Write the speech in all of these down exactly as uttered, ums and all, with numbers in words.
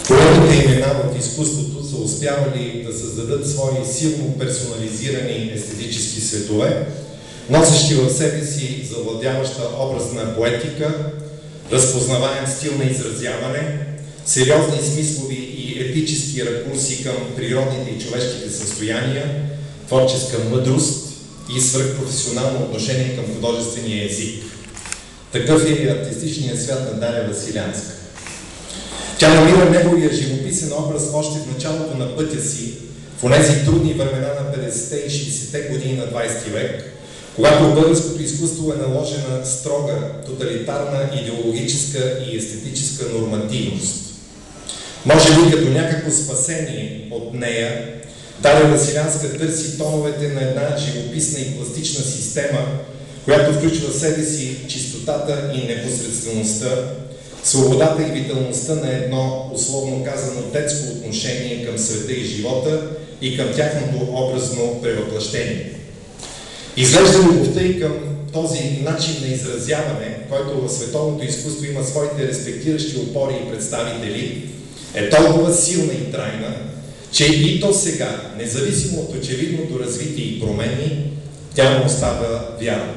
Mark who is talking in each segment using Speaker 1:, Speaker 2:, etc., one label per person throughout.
Speaker 1: Големите имена в изкуството са успявали да създадат свои силно персонализирани естетически светове, носещи в себе си завладяваща образна поетика, разпознаваем стил на изразяване, сериозни смислови и епически ракурси към природните и човешките състояния, творческа мъдрост и свръхпрофесионално отношение към художествения език. Такъв е и артистичният свят на Даря Василянска. Тя намира неговия живописен образ още в началото на пътя си, в онези трудни времена на петдесетте и шейсетте години на двайсети век, когато в българското изкуство е наложена строга, тоталитарна, идеологическа и естетическа нормативност. Може би като някакво спасение от нея, Даря Василянска търси тоновете на една живописна и пластична система, която включва в себе си чистотата и непосредствеността, свободата и виталността на едно, условно казано, детско отношение към света и живота и към тяхното образно превъплъщение. Изглежда любовта и към този начин на изразяване, който в световното изкуство има своите респектиращи опори и представители, е толкова силна и трайна, че и то сега, независимо от очевидното развитие и промени, тя му остава вярна.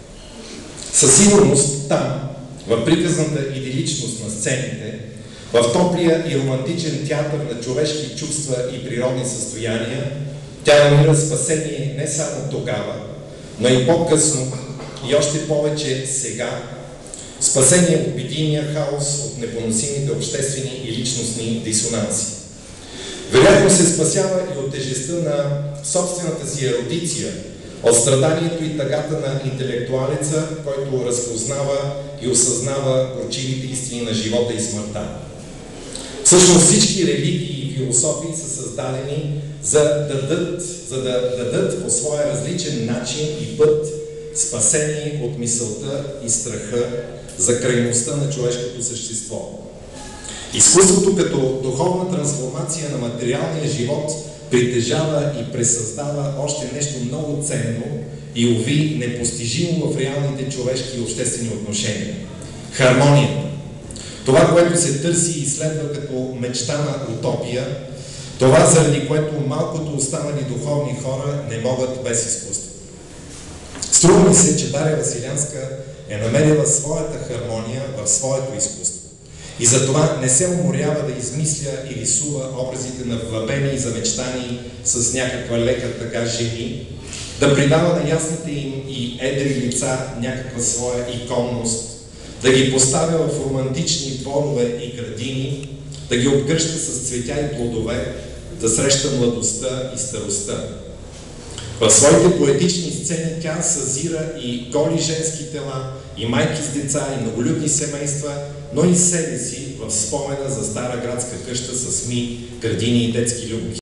Speaker 1: Със сигурност там, в приказната идиличност на сцените, в топлия и романтичен театър на човешки чувства и природни състояния, тя намира спасение не само тогава, но и по-късно и още повече сега, спасение от бедийния хаос, от непоносимите обществени и личностни дисонанси. Вероятно се спасява и от тежестта на собствената си ерудиция, от страданието и тъгата на интелектуалеца, който разпознава и осъзнава горчивите истини на живота и смъртта. Всъщност всички религии и философии са създадени за да дадат, за да дадат по своя различен начин и път спасение от мисълта и страха за крайността на човешкото същество. Изкуството като духовна трансформация на материалния живот притежава и пресъздава още нещо много ценно и, уви, непостижимо в реалните човешки и обществени отношения. Хармонията. Това, което се търси и изследва като мечтана утопия, това, заради което малкото останали духовни хора не могат без изкуство. Струва ми се, че Даря Василянска е намерила своята хармония в своето изкуство. И затова не се уморява да измисля и рисува образите на влабени и замечтани с някаква лека тъга жени, да придава на ясните им и едри лица някаква своя иконност, да ги поставя в романтични дворове и градини, да ги обгръща с цветя и плодове, да среща младостта и старостта. В своите поетични сцени тя съзира и голи женски тела, и майки с деца, и многолюдни семейства, но и себе си в спомена за стара градска къща с ми, градини и детски любки.